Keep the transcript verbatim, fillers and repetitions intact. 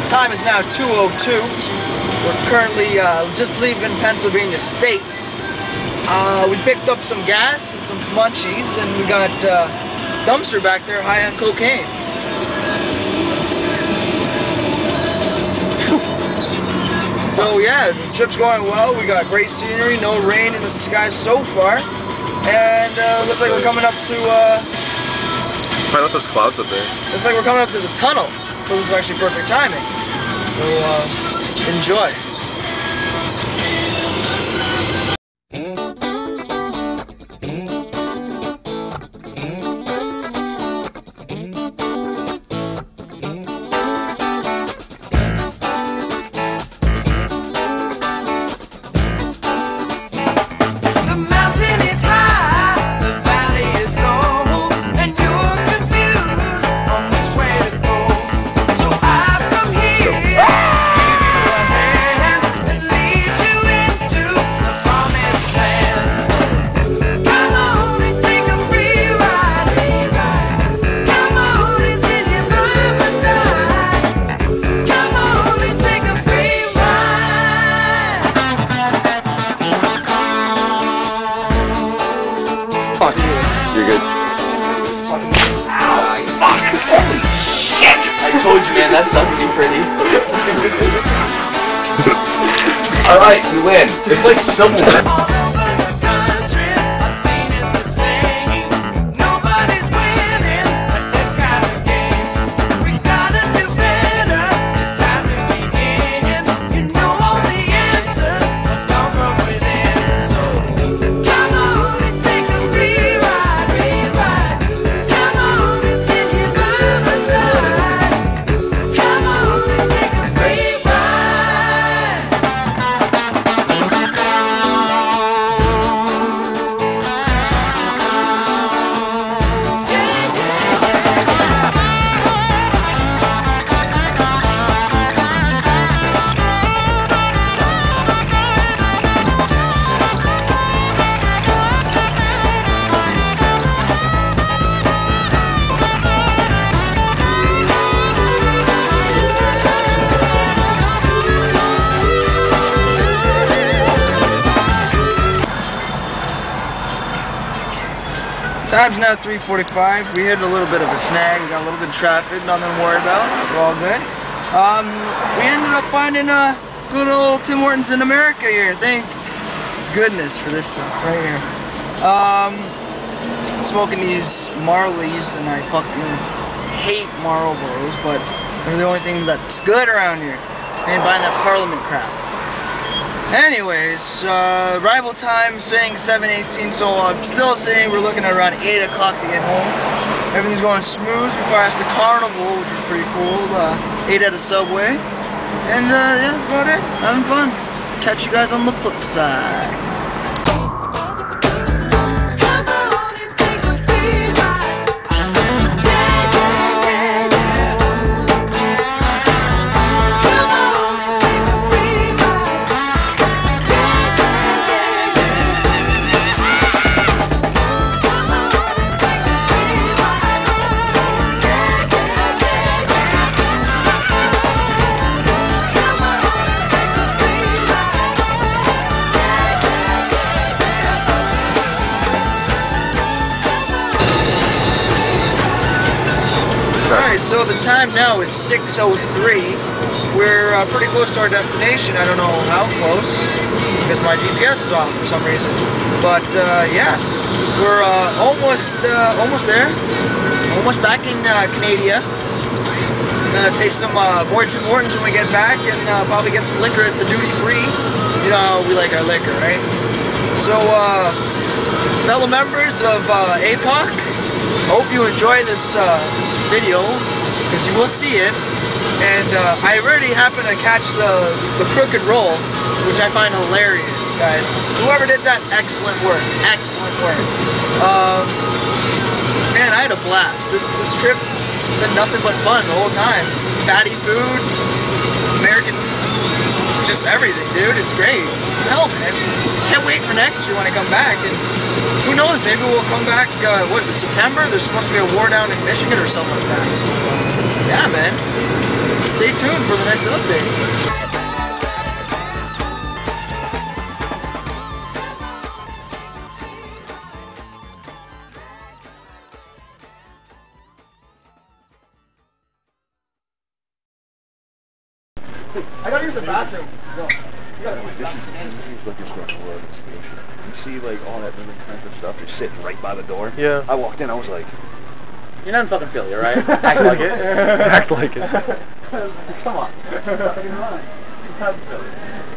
time is now two oh two. We're currently uh, just leaving Pennsylvania State. Uh, we picked up some gas and some munchies, and we got uh, Dumpster back there high on cocaine. So yeah, the trip's going well. We got great scenery, no rain in the sky so far, and uh, looks like we're coming up to. Uh, Might let those clouds up there. Looks like we're coming up to the tunnel, so this is actually perfect timing. So uh, enjoy. Fuck. You're good. Ow, fuck! Holy shit! I told you, man, that sucked to be pretty. Alright, you win. It's like civil. Time's now three forty-five. We hit a little bit of a snag. We got a little bit of traffic, nothing to worry about. We're all good. Um, we ended up finding a good old Tim Hortons in America here. Thank goodness for this stuff right here. Um, smoking these Marleys, and I fucking hate Marlboros, but they're the only thing that's good around here. I ain't buying that Parliament crap. Anyways, uh, arrival time saying seven eighteen, so I'm still saying we're looking at around eight o'clock to get home. Everything's going smooth. We passed the Carnival, which was pretty cool. Uh, ate at a Subway. And uh, yeah, that's about it. Having fun. Catch you guys on the flip side. Alright, so the time now is six oh three. We're uh, pretty close to our destination. I don't know how close, because my G P S is off for some reason. But uh, yeah, we're uh, almost uh, almost there. Almost back in uh, Canada. Gonna taste some uh, more Tim Hortons when we get back, and uh, probably get some liquor at the duty free. You know how we like our liquor, right? So, uh, fellow members of uh, A P O C, hope you enjoy this, uh, this video, because you will see it. And uh, I already happen to catch the, the crooked roll, which I find hilarious, guys. Whoever did that, excellent work. Excellent work. Um, man, I had a blast. This, this trip has been nothing but fun the whole time. Fatty food, American, just everything, dude. It's great. Hell, man. Can't wait for next year when I come back. And who knows, maybe we'll come back, uh, what is it, September? There's supposed to be a war down in Michigan or something like that. So, uh, yeah, man. stay tuned for the next update. I gotta use the bathroom. No. You gotta use the bathroom. This is looking for a world station. You see, like, all that little kinds of stuff just sitting right by the door? Yeah. I walked in, I was like... You're not in fucking Philly, right? Act like it. Act like it. Come on. Fucking run. You're not in Philly.